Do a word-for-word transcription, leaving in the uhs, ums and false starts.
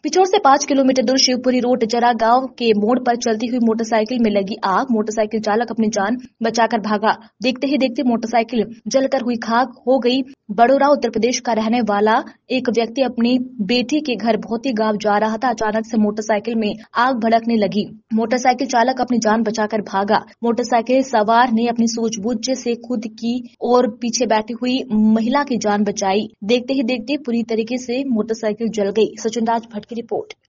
पिछोर से पाँच किलोमीटर दूर शिवपुरी रोड जरा गांव के मोड़ पर चलती हुई मोटरसाइकिल में लगी आग। मोटरसाइकिल चालक अपनी जान बचाकर भागा। देखते ही देखते मोटरसाइकिल जलकर हुई खाक हो गई। बड़ौरा उत्तर प्रदेश का रहने वाला एक व्यक्ति अपनी बेटी के घर भौती गांव जा रहा था। अचानक से मोटरसाइकिल में आग भड़कने लगी। मोटरसाइकिल चालक अपनी जान बचाकर भागा। मोटरसाइकिल सवार ने अपनी सूझबूझ से खुद की और पीछे बैठी हुई महिला की जान बचाई। देखते ही देखते पूरी तरीके से मोटरसाइकिल जल गई। सचिन राज भट्ट की रिपोर्ट।